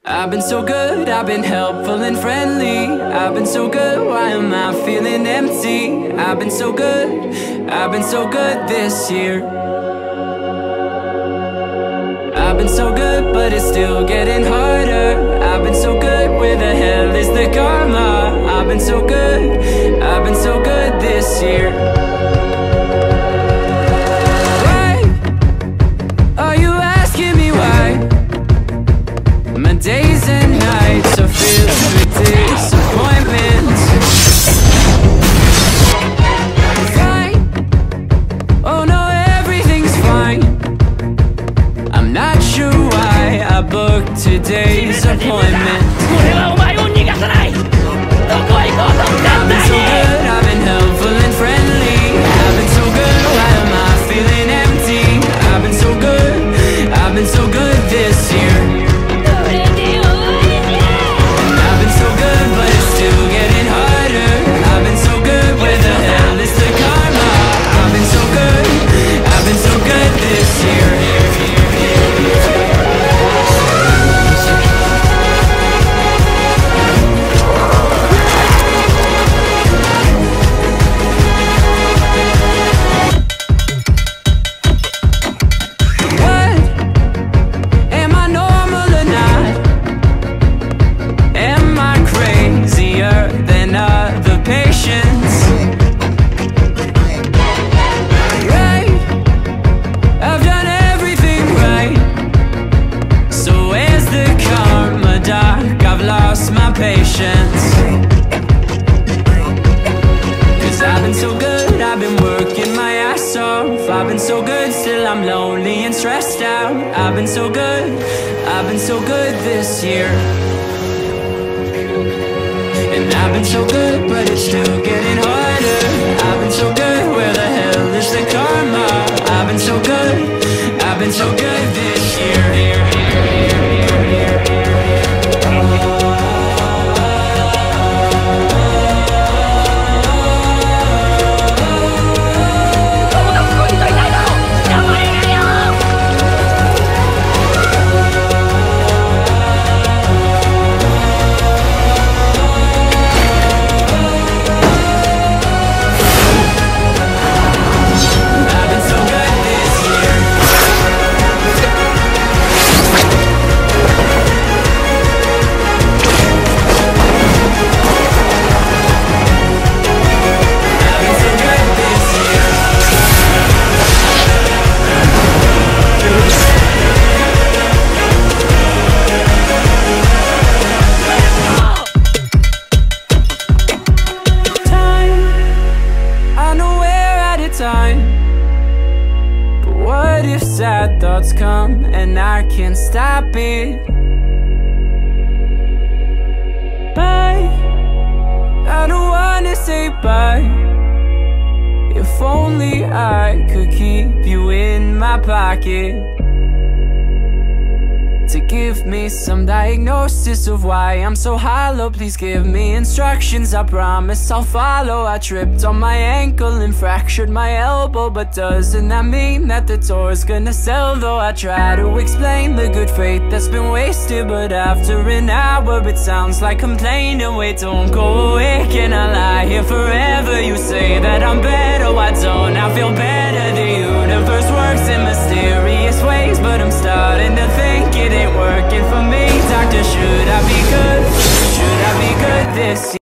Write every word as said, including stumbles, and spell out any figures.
I've been so good, I've been helpful and friendly. I've been so good, why am I feeling empty? I've been so good, I've been so good this year. I've been so good, but it's still getting harder. I've been so good, where the hell is the karma? I've been so good, I've been so good this year. Why are you asking me why? My days and nights are filled with disappointments. Fine, oh no, everything's fine. I'm not sure why I booked today's appointment. I've been so good, I've been helpful and friendly. I've been so good, why am I feeling empty? I've been so good, I've been so good this year. Patience, cause I've been so good, I've been working my ass off. I've been so good, still I'm lonely and stressed out. I've been so good, I've been so good this year. And I've been so good, but it's still getting harder. I've been so good, where the hell is the karma? I've been so good, I've been so good this year. But what if sad thoughts come and I can't stop it? Bye, I don't wanna say bye. If only I could keep you in my pocket, to give me some diagnosis of why I'm so hollow. Please give me instructions, I promise I'll follow. I tripped on my ankle and fractured my elbow, but doesn't that mean that the tour's gonna sell though? I try to explain the good faith that's been wasted, but after an hour it sounds like complaining. Wait, don't go away, can I lie here forever? You say that I'm better, why don't I feel better? The universe works in mysterious ways, but I'm starting to think it ain't working for me. Doctor, should I be good? Should I be good this year?